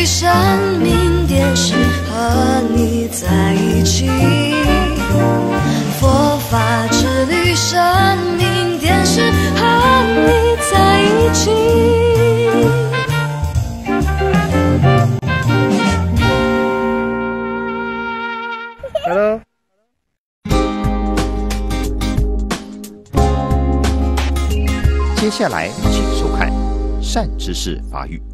律，生命点是和你在一起。佛法之旅，生命点是和你在一起。 Hello。 接下来，请收看善知识法语。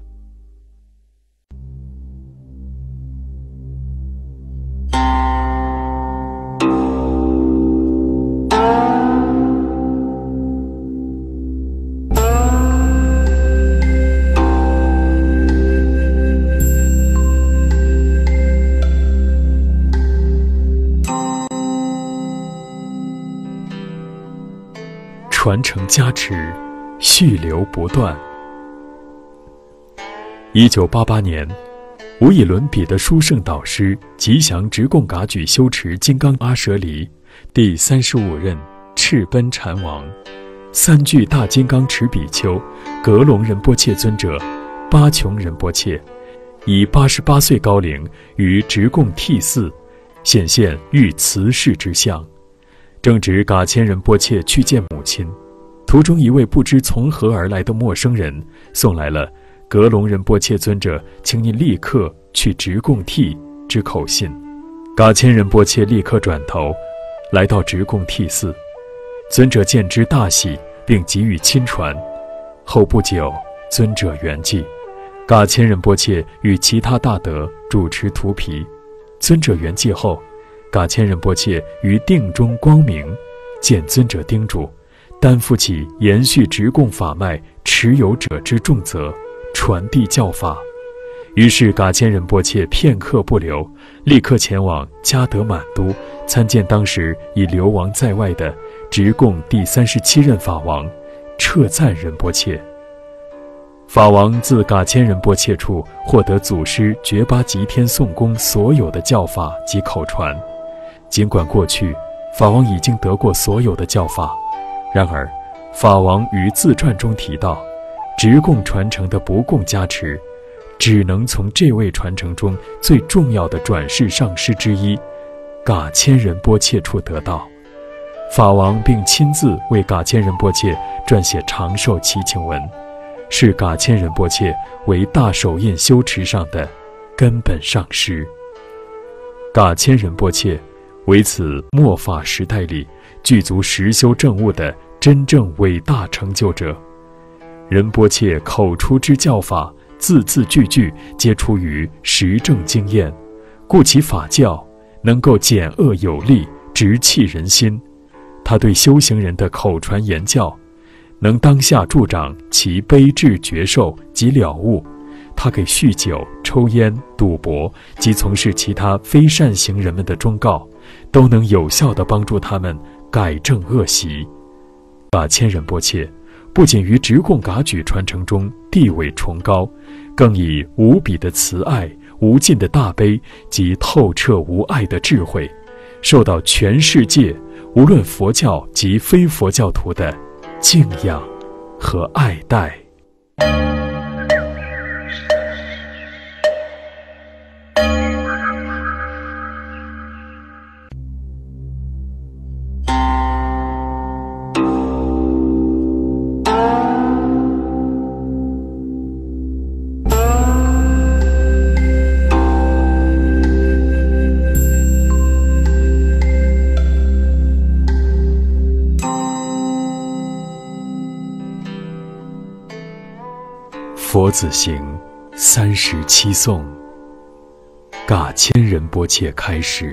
传承加持，续流不断。1988年，无以伦比的殊胜导师吉祥直贡噶举修持金刚阿舍离第35任赤奔禅王，三具大金刚持比丘格隆仁波切尊者、巴琼仁波切，以88岁高龄于直贡替寺显现遇慈氏之相。正值噶千仁波切去见母亲，途中一位不知从何而来的陌生人送来了格隆仁波切尊者请你立刻去直贡替之口信。噶千仁波切立刻转头来到直贡替寺，尊者见之大喜，并给予亲传。后不久，尊者圆寂，噶千仁波切与其他大德主持荼毗。尊者圆寂后，噶千仁波切于定中光明，见尊者叮嘱，担负起延续直贡法脉持有者之重责，传递教法。于是噶千仁波切片刻不留，立刻前往加德满都参见当时已流亡在外的直贡第37任法王彻赞仁波切。法王自噶千仁波切处获得祖师觉巴吉天颂功所有的教法及口传。尽管过去法王已经得过所有的教法，然而法王于自传中提到，直贡传承的不共加持只能从这位传承中最重要的转世上师之一噶千仁波切处得到。法王并亲自为噶千仁波切撰写长寿祈请文，视噶千仁波切为大手印修持上的根本上师。噶千仁波切为此末法时代里具足实修正悟的真正伟大成就者。仁波切口出之教法，字字句句皆出于实证经验，故其法教能够简恶有力，直契人心。他对修行人的口传言教，能当下助长其悲智觉受及了悟。他给酗酒、抽烟、赌博及从事其他非善行人们的忠告，都能有效地帮助他们改正恶习。噶千仁波切不仅于直贡噶举传承中地位崇高，更以无比的慈爱、无尽的大悲及透彻无碍的智慧，受到全世界无论佛教及非佛教徒的敬仰和爱戴。佛子行37颂，噶千仁波切开始。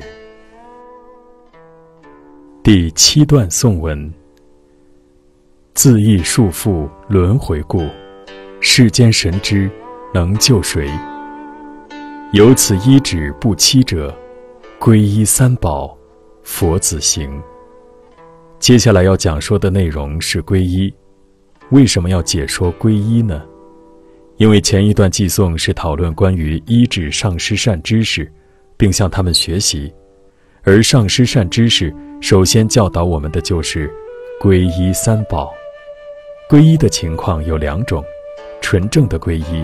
第7段颂文：自意束缚轮回故，世间神知能救谁？有此依止不欺者，皈依三宝，佛子行。接下来要讲说的内容是皈依。为什么要解说皈依呢？因为前一段偈颂是讨论关于依止上师善知识，并向他们学习，而上师善知识首先教导我们的就是皈依三宝。皈依的情况有两种，纯正的皈依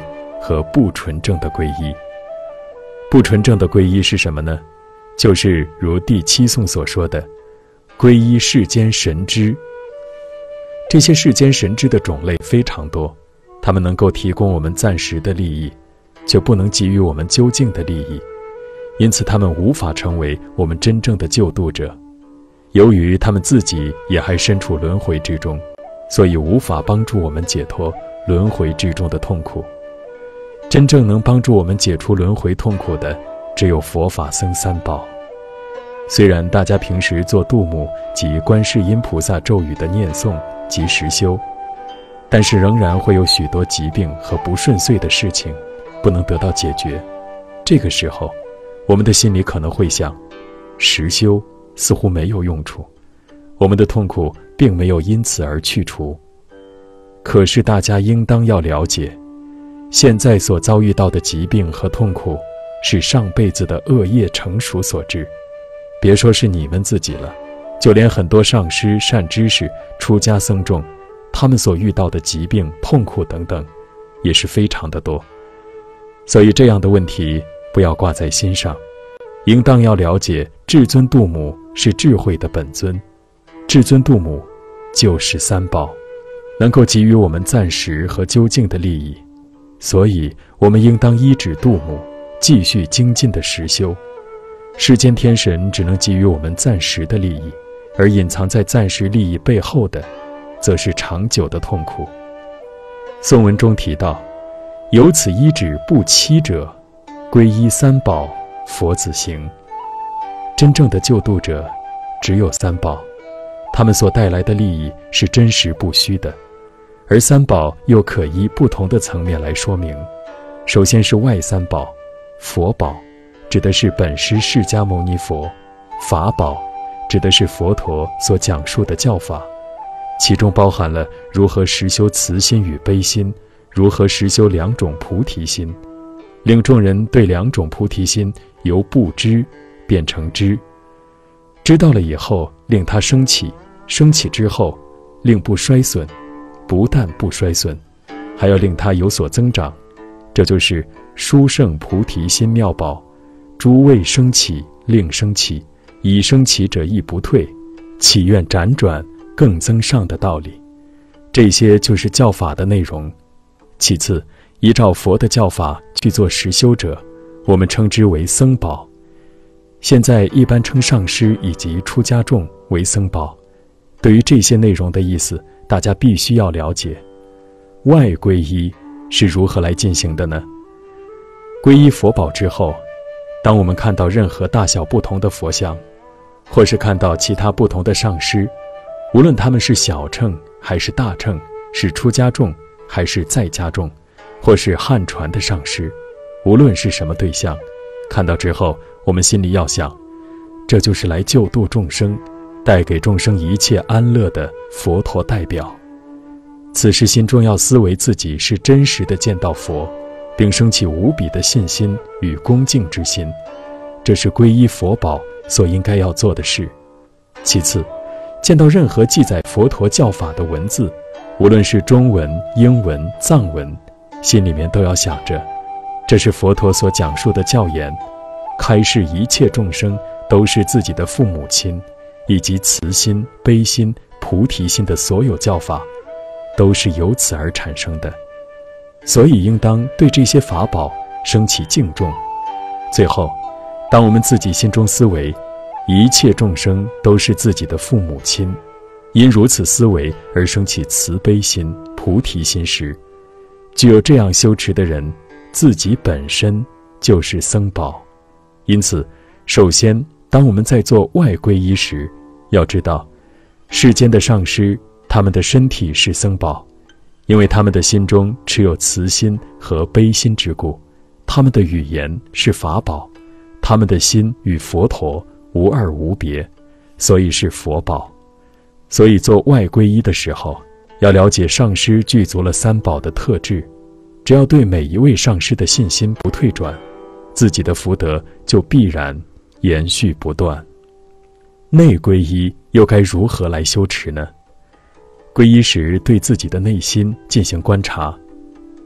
和不纯正的皈依。不纯正的皈依是什么呢？就是如第7颂所说的，皈依世间神知。这些世间神知的种类非常多，它们能够提供我们暂时的利益，却不能给予我们究竟的利益，因此它们无法成为我们真正的救度者。由于他们自己也还身处轮回之中，所以无法帮助我们解脱轮回之中的痛苦。真正能帮助我们解除轮回痛苦的，只有佛法僧三宝。虽然大家平时做度母及观世音菩萨咒语的念诵及实修，但是仍然会有许多疾病和不顺遂的事情不能得到解决。这个时候，我们的心里可能会想，实修似乎没有用处，我们的痛苦并没有因此而去除。可是大家应当要了解，现在所遭遇到的疾病和痛苦是上辈子的恶业成熟所致。别说是你们自己了，就连很多上师、善知识、出家僧众，他们所遇到的疾病、痛苦等等，也是非常的多。所以这样的问题不要挂在心上，应当要了解至尊度母是智慧的本尊，至尊度母就是三宝，能够给予我们暂时和究竟的利益。所以我们应当依止度母，继续精进的实修。世间天神只能给予我们暂时的利益，而隐藏在暂时利益背后的，则是长久的痛苦。颂文中提到，由此依止不欺者，皈依三宝，佛子行。真正的救度者只有三宝，他们所带来的利益是真实不虚的，而三宝又可依不同的层面来说明。首先是外三宝，佛宝指的是本师释迦牟尼佛，法宝指的是佛陀所讲述的教法，其中包含了如何实修慈心与悲心，如何实修两种菩提心，令众人对两种菩提心由不知变成知，知道了以后令它升起，升起之后令不衰损，不但不衰损，还要令它有所增长。这就是殊胜菩提心妙宝，诸未升起令升起，已升起者亦不退，祈愿辗转更增上的道理。这些就是教法的内容。其次，依照佛的教法去做实修者，我们称之为僧宝。现在一般称上师以及出家众为僧宝。对于这些内容的意思，大家必须要了解。外皈依是如何来进行的呢？皈依佛宝之后，当我们看到任何大小不同的佛像，或是看到其他不同的上师，无论他们是小乘还是大乘，是出家众还是在家众，或是汉传的上师，无论是什么对象，看到之后我们心里要想，这就是来救度众生，带给众生一切安乐的佛陀代表。此时心中要思维自己是真实的见到佛，并升起无比的信心与恭敬之心，这是皈依佛宝所应该要做的事。其次，见到任何记载佛陀教法的文字，无论是中文、英文、藏文，心里面都要想着，这是佛陀所讲述的教言，开示一切众生都是自己的父母亲，以及慈心、悲心、菩提心的所有教法，都是由此而产生的。所以应当对这些法宝升起敬重。最后，当我们自己心中思维一切众生都是自己的父母亲，因如此思维而升起慈悲心、菩提心时，具有这样修持的人，自己本身就是僧宝。因此，首先当我们在做外皈依时，要知道世间的上师，他们的身体是僧宝，因为他们的心中持有慈心和悲心之故，他们的语言是法宝，他们的心与佛陀无二无别，所以是佛宝。所以做外皈依的时候，要了解上师具足了三宝的特质，只要对每一位上师的信心不退转，自己的福德就必然延续不断。内皈依又该如何来修持呢？皈依时对自己的内心进行观察，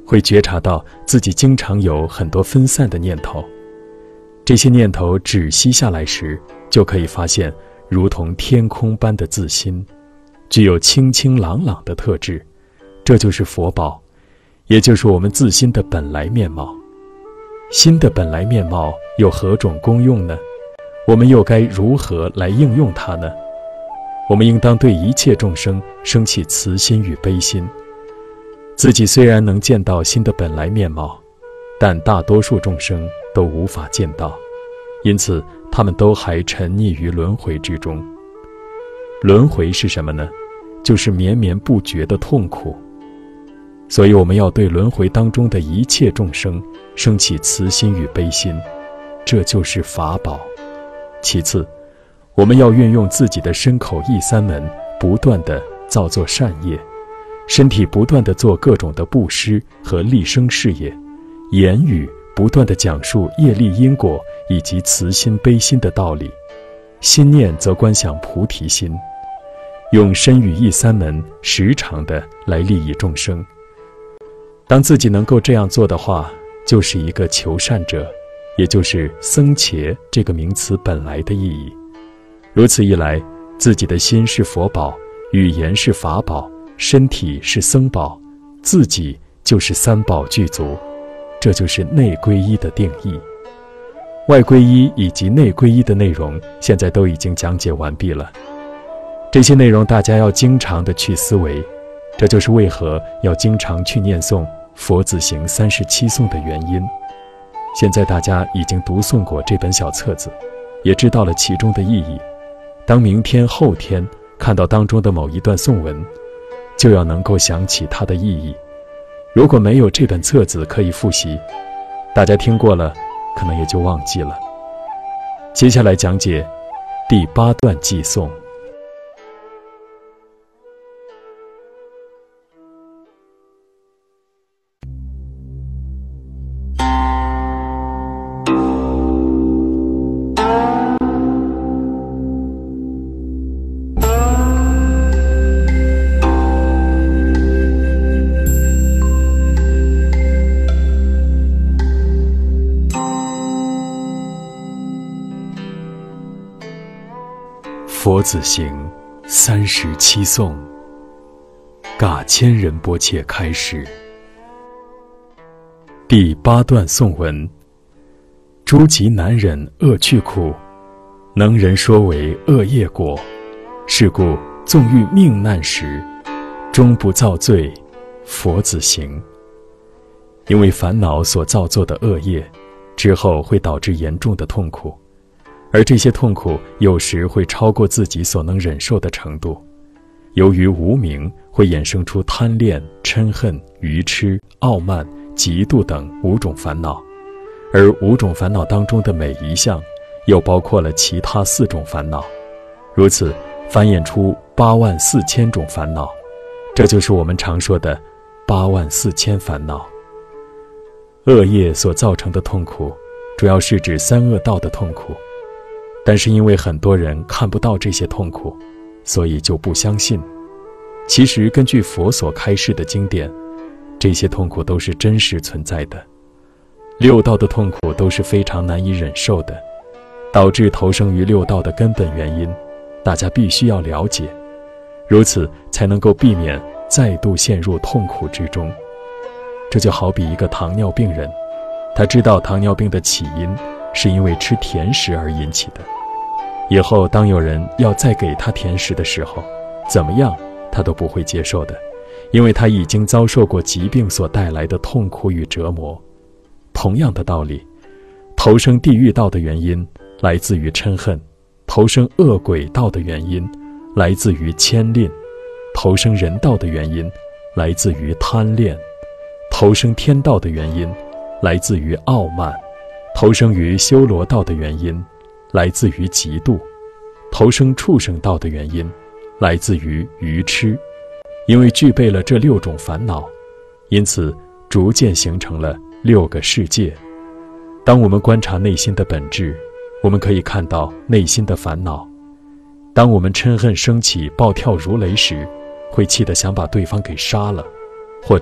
会觉察到自己经常有很多分散的念头。这些念头止息下来时，就可以发现如同天空般的自心，具有清清朗朗的特质。这就是佛宝，也就是我们自心的本来面貌。心的本来面貌有何种功用呢？我们又该如何来应用它呢？我们应当对一切众生生起慈心与悲心。自己虽然能见到心的本来面貌，但大多数众生都无法见到，因此他们都还沉溺于轮回之中。轮回是什么呢？就是绵绵不绝的痛苦。所以我们要对轮回当中的一切众生生起慈心与悲心，这就是法宝。其次，我们要运用自己的身口意三门，不断地造作善业，身体不断地做各种的布施和利生事业，言语不断地讲述业力因果以及慈心悲心的道理，心念则观想菩提心，用身语意三门时常地来利益众生。当自己能够这样做的话，就是一个求善者，也就是僧伽这个名词本来的意义。如此一来，自己的心是佛宝，语言是法宝，身体是僧宝，自己就是三宝具足。这就是内皈依的定义。外皈依以及内皈依的内容现在都已经讲解完毕了，这些内容大家要经常的去思维，这就是为何要经常去念诵佛子行37颂的原因。现在大家已经读诵过这本小册子，也知道了其中的意义。当明天后天看到当中的某一段颂文，就要能够想起它的意义。如果没有这本册子可以复习，大家听过了可能也就忘记了。接下来讲解第8段偈颂。佛子行37颂，噶千仁波切开示。第8段颂文：诸疾难忍恶趣苦，能人说为恶业果。是故纵欲命难时，终不造罪，佛子行。因为烦恼所造作的恶业，之后会导致严重的痛苦。而这些痛苦有时会超过自己所能忍受的程度，由于无明会衍生出贪恋、嗔恨、愚痴、傲慢、嫉妒等5种烦恼，而5种烦恼当中的每一项又包括了其他4种烦恼，如此繁衍出84000种烦恼，这就是我们常说的84000烦恼。恶业所造成的痛苦，主要是指3恶道的痛苦。但是因为很多人看不到这些痛苦，所以就不相信。其实根据佛所开示的经典，这些痛苦都是真实存在的。6道的痛苦都是非常难以忍受的，导致投生于6道的根本原因，大家必须要了解，如此才能够避免再度陷入痛苦之中。这就好比一个糖尿病人，他知道糖尿病的起因是因为吃甜食而引起的，以后当有人要再给他甜食的时候，怎么样他都不会接受的，因为他已经遭受过疾病所带来的痛苦与折磨。同样的道理，投生地狱道的原因来自于嗔恨，投生恶鬼道的原因来自于牵吝，投生人道的原因来自于贪恋，投生天道的原因来自于傲慢，投生于修罗道的原因来自于嫉妒，投生畜生道的原因来自于愚痴。因为具备了这6种烦恼，因此逐渐形成了6个世界。当我们观察内心的本质，我们可以看到内心的烦恼。当我们嗔恨升起，暴跳如雷时，会气得想把对方给杀了，或者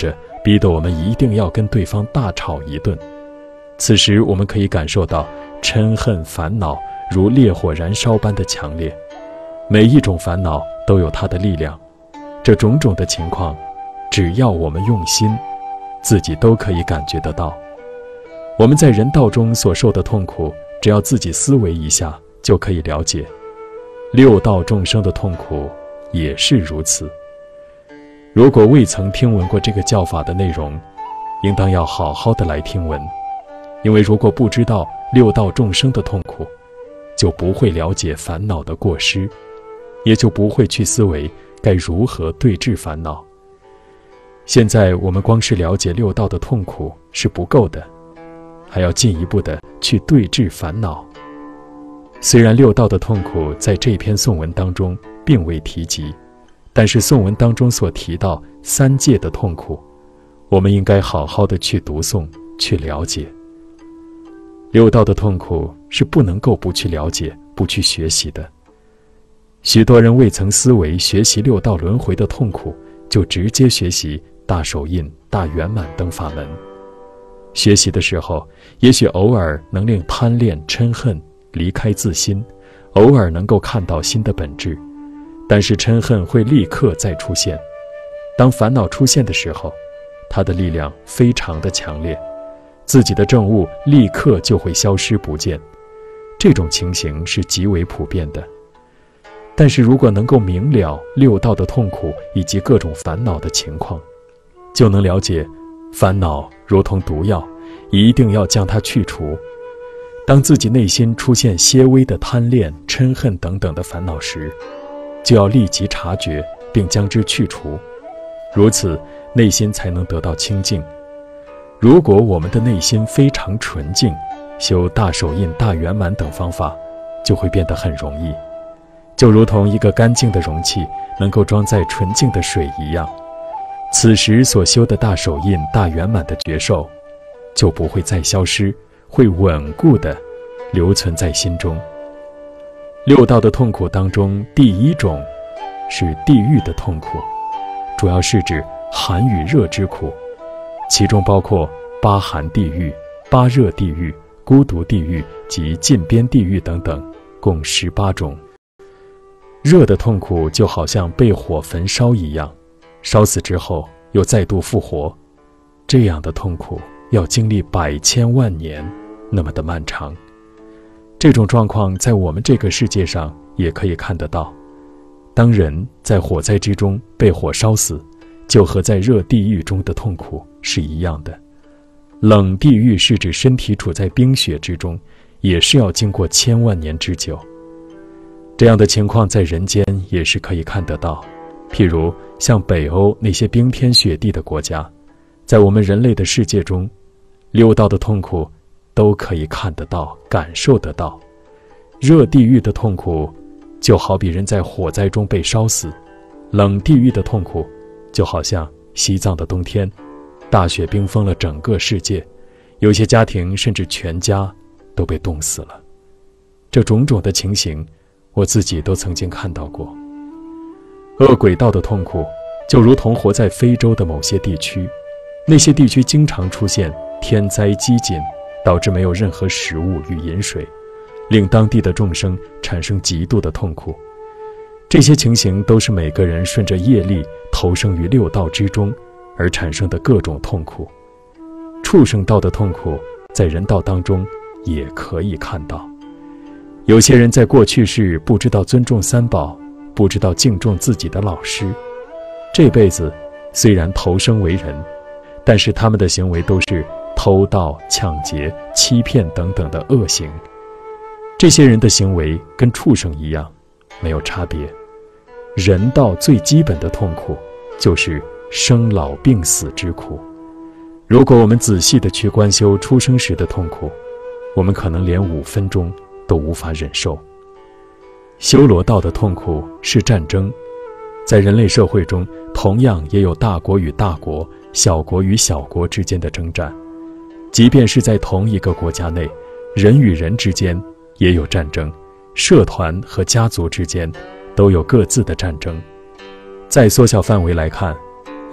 逼得我们一定要跟对方大吵一顿。此时我们可以感受到嗔恨烦恼如烈火燃烧般的强烈，每一种烦恼都有它的力量。这种种的情况，只要我们用心，自己都可以感觉得到。我们在人道中所受的痛苦，只要自己思维一下就可以了解。六道众生的痛苦也是如此。如果未曾听闻过这个教法的内容，应当要好好的来听闻，因为如果不知道六道众生的痛苦，就不会了解烦恼的过失，也就不会去思维该如何对治烦恼。现在我们光是了解六道的痛苦是不够的，还要进一步的去对治烦恼。虽然六道的痛苦在这篇颂文当中并未提及，但是颂文当中所提到三界的痛苦，我们应该好好的去读诵，去了解。六道的痛苦是不能够不去了解，不去学习的。许多人未曾思维学习六道轮回的痛苦，就直接学习大手印、大圆满等法门。学习的时候，也许偶尔能令贪恋、嗔恨离开自心，偶尔能够看到心的本质，但是嗔恨会立刻再出现。当烦恼出现的时候，它的力量非常的强烈，自己的正悟立刻就会消失不见。这种情形是极为普遍的。但是如果能够明了六道的痛苦以及各种烦恼的情况，就能了解烦恼如同毒药，一定要将它去除。当自己内心出现些微的贪恋、嗔恨等等的烦恼时，就要立即察觉并将之去除，如此内心才能得到清净。如果我们的内心非常纯净，修大手印、大圆满等方法就会变得很容易，就如同一个干净的容器能够装载纯净的水一样。此时所修的大手印、大圆满的觉受就不会再消失，会稳固地留存在心中。六道的痛苦当中，第一种是地狱的痛苦，主要是指寒与热之苦，其中包括八寒地狱、八热地狱、孤独地狱及禁边地狱等等，共18种。热的痛苦就好像被火焚烧一样，烧死之后又再度复活，这样的痛苦要经历百千万年那么的漫长。这种状况在我们这个世界上也可以看得到。当人在火灾之中被火烧死，就和在热地狱中的痛苦是一样的。冷地狱是指身体处在冰雪之中，也是要经过千万年之久。这样的情况在人间也是可以看得到，譬如像北欧那些冰天雪地的国家，在我们人类的世界中，六道的痛苦都可以看得到、感受得到。热地狱的痛苦就好比人在火灾中被烧死，冷地狱的痛苦就好像西藏的冬天，大雪冰封了整个世界，有些家庭甚至全家都被冻死了。这种种的情形我自己都曾经看到过。恶鬼道的痛苦就如同活在非洲的某些地区，那些地区经常出现天灾饥馑，导致没有任何食物与饮水，令当地的众生产生极度的痛苦。这些情形都是每个人顺着业力投生于六道之中而产生的各种痛苦。畜生道的痛苦在人道当中也可以看到。有些人在过去世不知道尊重三宝，不知道敬重自己的老师，这辈子虽然投生为人，但是他们的行为都是偷盗、抢劫、欺骗等等的恶行。这些人的行为跟畜生一样，没有差别。人道最基本的痛苦就是生老病死之苦。如果我们仔细地去观修出生时的痛苦，我们可能连5分钟都无法忍受。修罗道的痛苦是战争，在人类社会中同样也有大国与大国、小国与小国之间的征战。即便是在同一个国家内，人与人之间也有战争，社团和家族之间都有各自的战争。再缩小范围来看，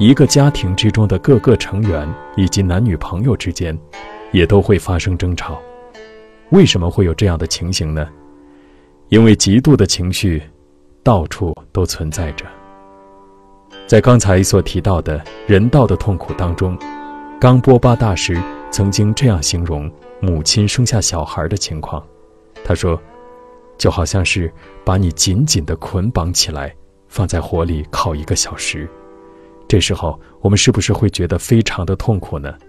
一个家庭之中的各个成员以及男女朋友之间，也都会发生争吵。为什么会有这样的情形呢？因为嫉妒的情绪到处都存在着。在刚才所提到的人道的痛苦当中，冈波巴大师曾经这样形容母亲生下小孩的情况，他说，就好像是把你紧紧地捆绑起来，放在火里烤1个小时。这时候我们是不是会觉得非常的痛苦呢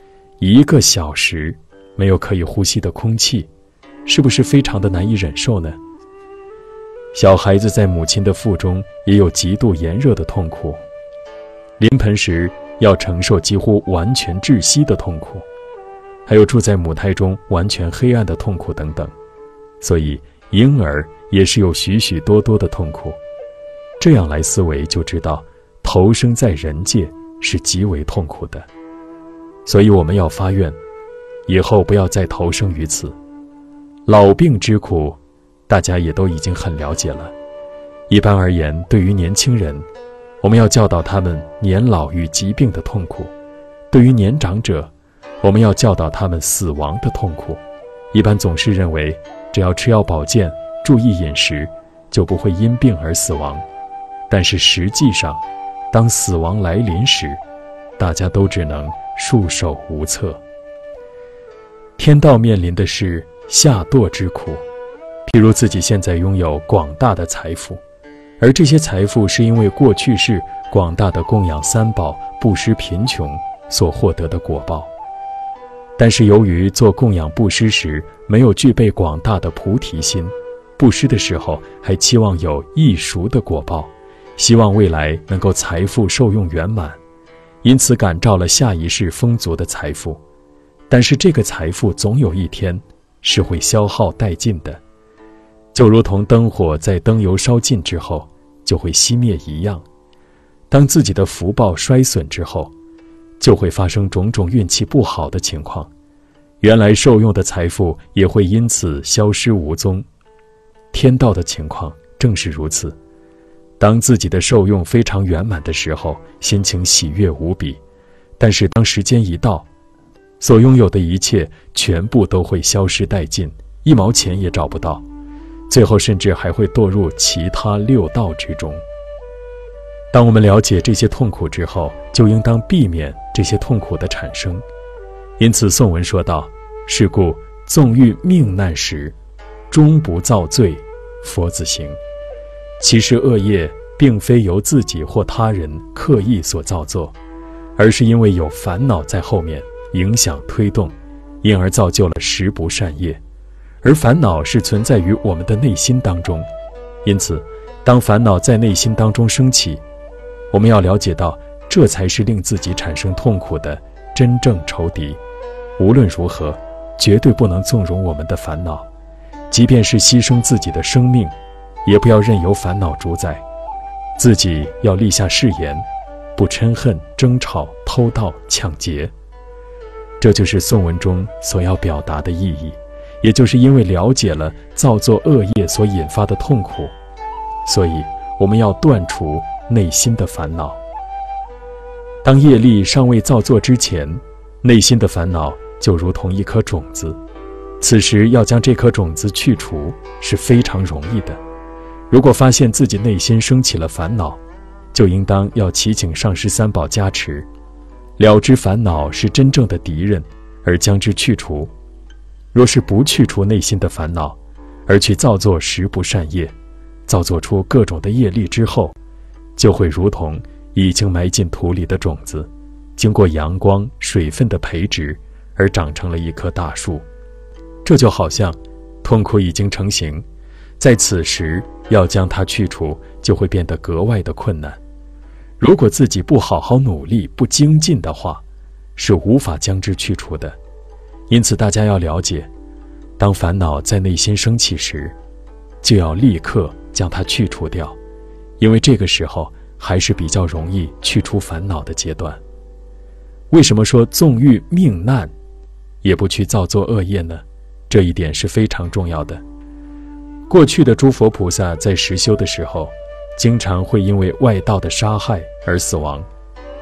？1个小时没有可以呼吸的空气，是不是非常的难以忍受呢？小孩子在母亲的腹中也有极度炎热的痛苦，临盆时要承受几乎完全窒息的痛苦，还有住在母胎中完全黑暗的痛苦等等。所以婴儿也是有许许多多的痛苦。这样来思维就知道，投生在人界是极为痛苦的。所以我们要发愿，以后不要再投生于此。老病之苦大家也都已经很了解了。一般而言，对于年轻人，我们要教导他们年老与疾病的痛苦；对于年长者，我们要教导他们死亡的痛苦。一般总是认为，只要吃药保健，注意饮食，就不会因病而死亡。但是实际上，当死亡来临时，大家都只能束手无策。天道面临的是下堕之苦，譬如自己现在拥有广大的财富，而这些财富是因为过去世广大的供养三宝、布施贫穷所获得的果报。但是由于做供养布施时没有具备广大的菩提心，布施的时候还期望有易熟的果报，希望未来能够财富受用圆满，因此感召了下一世丰足的财富。但是这个财富总有一天是会消耗殆尽的，就如同灯火在灯油烧尽之后就会熄灭一样。当自己的福报衰损之后，就会发生种种运气不好的情况，原来受用的财富也会因此消失无踪。天道的情况正是如此，当自己的受用非常圆满的时候，心情喜悦无比，但是当时间一到，所拥有的一切全部都会消失殆尽，1毛钱也找不到，最后甚至还会堕入其他6道之中。当我们了解这些痛苦之后，就应当避免这些痛苦的产生。因此颂文说道，是故纵遇命难时，终不造罪，佛子行。其实恶业并非由自己或他人刻意所造作，而是因为有烦恼在后面影响推动，因而造就了10不善业。而烦恼是存在于我们的内心当中，因此当烦恼在内心当中升起，我们要了解到，这才是令自己产生痛苦的真正仇敌。无论如何，绝对不能纵容我们的烦恼，即便是牺牲自己的生命，也不要任由烦恼主宰。自己要立下誓言，不嗔恨、争吵、偷盗、抢劫。这就是颂文中所要表达的意义，也就是因为了解了造作恶业所引发的痛苦，所以我们要断除内心的烦恼。当业力尚未造作之前，内心的烦恼就如同一颗种子，此时要将这颗种子去除是非常容易的。如果发现自己内心升起了烦恼，就应当要祈请上师三宝加持，了知烦恼是真正的敌人，而将之去除。若是不去除内心的烦恼，而去造作10不善业，造作出各种的业力之后，就会如同已经埋进土里的种子，经过阳光、水分的培植而长成了一棵大树。这就好像痛苦已经成型，在此时要将它去除，就会变得格外的困难。如果自己不好好努力、不精进的话，是无法将之去除的。因此大家要了解，当烦恼在内心升起时，就要立刻将它去除掉，因为这个时候还是比较容易去除烦恼的阶段。为什么说纵欲命难也不去造作恶业呢？这一点是非常重要的。过去的诸佛菩萨在实修的时候，经常会因为外道的杀害而死亡，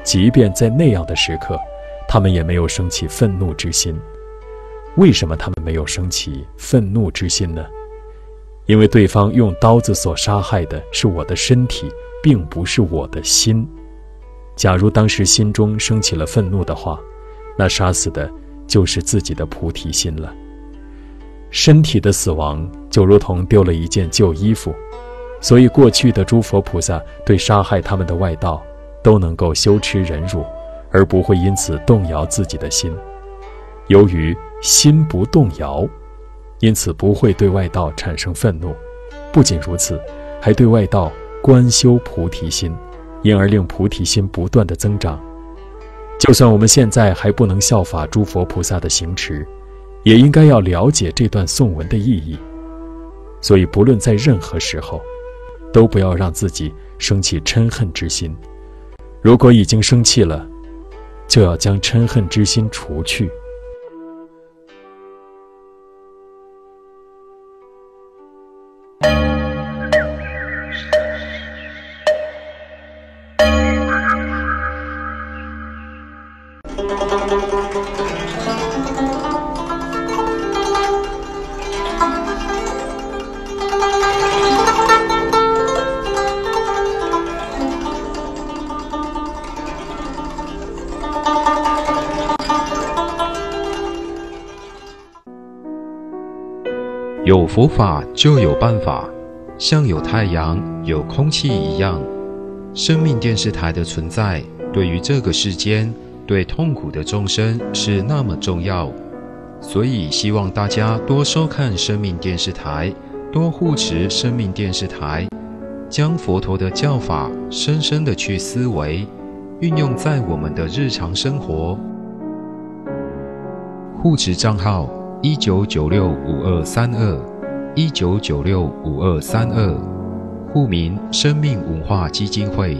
即便在那样的时刻，他们也没有升起愤怒之心。为什么他们没有升起愤怒之心呢？因为对方用刀子所杀害的是我的身体，并不是我的心。假如当时心中升起了愤怒的话，那杀死的就是自己的菩提心了。身体的死亡就如同丢了一件旧衣服，所以过去的诸佛菩萨对杀害他们的外道都能够羞耻忍辱，而不会因此动摇自己的心。由于心不动摇，因此不会对外道产生愤怒。不仅如此，还对外道观修菩提心，因而令菩提心不断的增长。就算我们现在还不能效法诸佛菩萨的行持，也应该要了解这段颂文的意义。所以不论在任何时候，都不要让自己生起嗔恨之心。如果已经生气了，就要将嗔恨之心除去。 有佛法就有办法，像有太阳、有空气一样。生命电视台的存在，对于这个世间、对痛苦的众生是那么重要，所以希望大家多收看生命电视台，多护持生命电视台，将佛陀的教法深深地去思维，运用在我们的日常生活。护持账号19965232，19965232，户名生命文化基金会。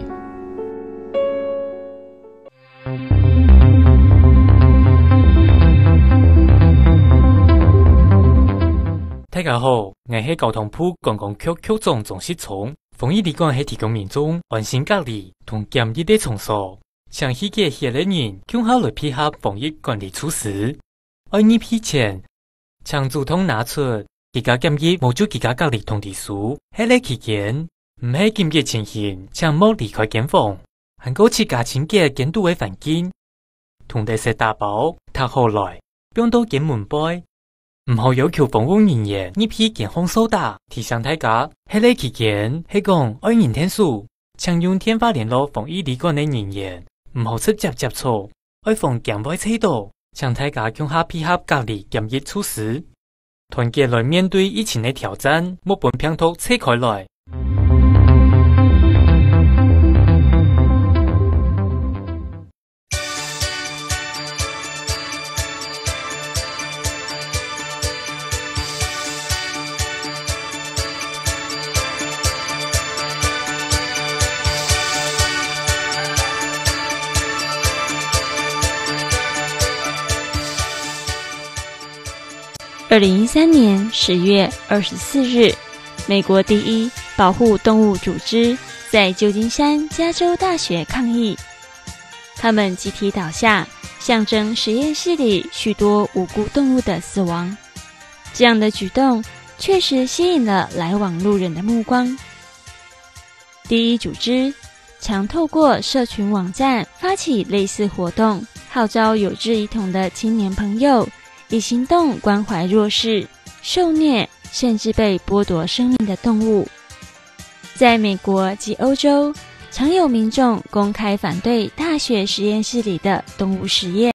大家好，我是交通部观光局局长钟世聪。防疫旅馆是提供民众安心隔离同检疫的场所，详细嘅协力人更好来配合防疫管理措施。爱你批前，请主动拿出自家检疫无做自家隔离通知书。喺呢期間，唔係檢疫情形，請莫離開檢房，還保持加清潔監督嘅環境，同地食打包、拆好來，放到檢門杯。唔好要求防護人員呢批健康掃打。提醒大家，喺呢期間係講愛人天數，請用電話聯絡防疫旅館嘅人員，唔好直接接觸，愛防檢外車道。請大家更加配合隔離檢疫措施，團結來面對疫情的挑戰，莫本病毒拆開來。 2013年10月24日，美国第一保护动物组织在旧金山加州大学抗议，他们集体倒下，象征实验室里许多无辜动物的死亡。这样的举动确实吸引了来往路人的目光。第一组织常透过社群网站发起类似活动，号召有志一同的青年朋友以行动关怀弱势、受虐甚至被剥夺生命的动物。在美国及欧洲，常有民众公开反对大学实验室里的动物实验。